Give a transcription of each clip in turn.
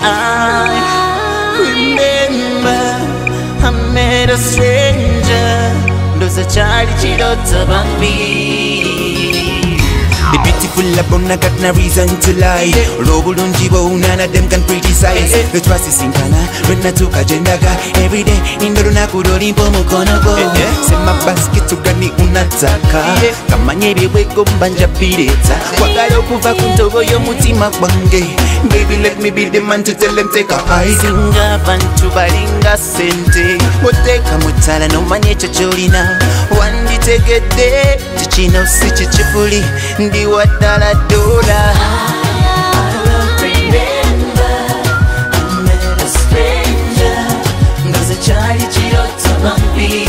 I remember I met a stranger. Those are Charlie Chiroto Bambi. The beautiful abona got no reason to lie. Robulunjibo, none of them can criticize. The trust is in Kana, Renatuka Jendaga. Every day in the Runakudorimpo Mukonogo. Send my basket to Gani Unataka. Kamanyeri weko mbanja pireta. Wakalo kuva kuntogo yo mutima bange. Baby, let me be the man to tell them take a eye. Singa bantu balinga sente. Woteka mutala no manye chacholina. Wandi tegede. Chichino si chichipuli. Ndi wadala dola. I will remember I met a stranger. Ngoze Charlie Chiroto Bambi.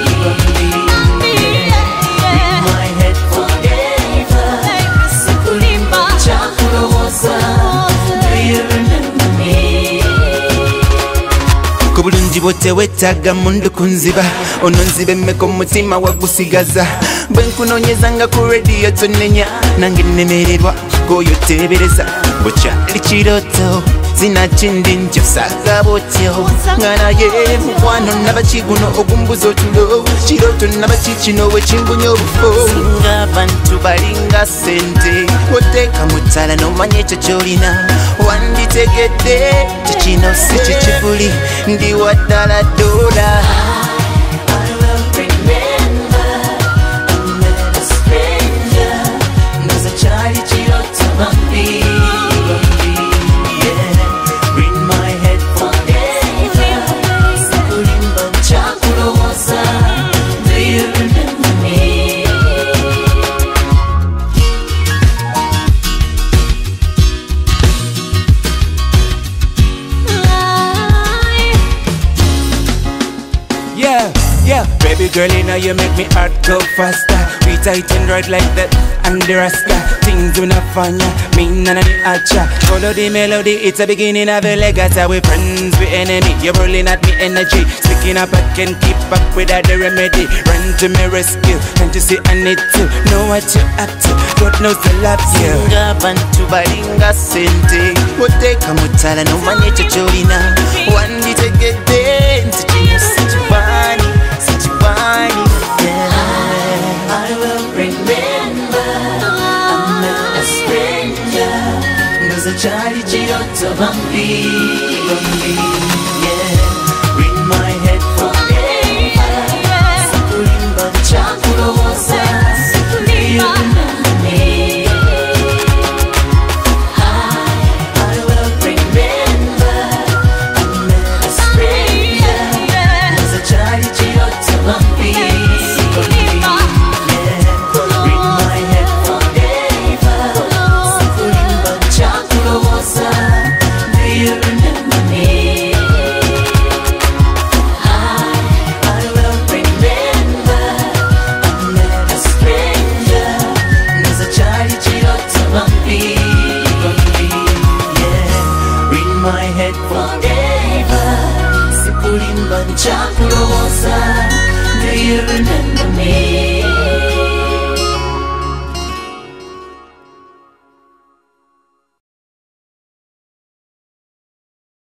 With my head forever. Sikulimba chakurowoza. Do you remember me? Kubulunji bote wetaga mundu kunziba. Ononzibe meko mutima wagusigaza. Bwenkunonyezanga ku radio tonenya. Nange nemererwa goyo tebereza. Bochali Chiroto zina chindi njosaga botyo. Ngana ye mukwano nabachiguno ogumbuzo tulo. Chiroto nabachichino wechimbunyo bufo. Singa bantu balinga sente. Woteka mutala no manye chacholina. Wandi tegede. Chichino si chichipuli. Ndi wadala dola. I will remember I met a stranger. Ngoze Charlie Chiroto Bambi. Yeah, bring my head forever. Sikulimba chakurowoza. Do you remember me? Yeah, baby girl, you know you make me heart go faster. We tight and right like that, and the rasta. Things do not fun, me none of the acha. Follow the melody, it's a beginning of a legacy. We friends, we enemy, you're rolling at me energy. Speaking up, I can keep up without the remedy. Run to me rescue, can't you see I need to know what you up to? God knows I love you. Singa bantu balinga sente. Woteka mutala no manye chacholina. Wandi tegede. Ntichino sichibani. I will remember I met a stranger. Ngoze Charlie Chiroto Bambi.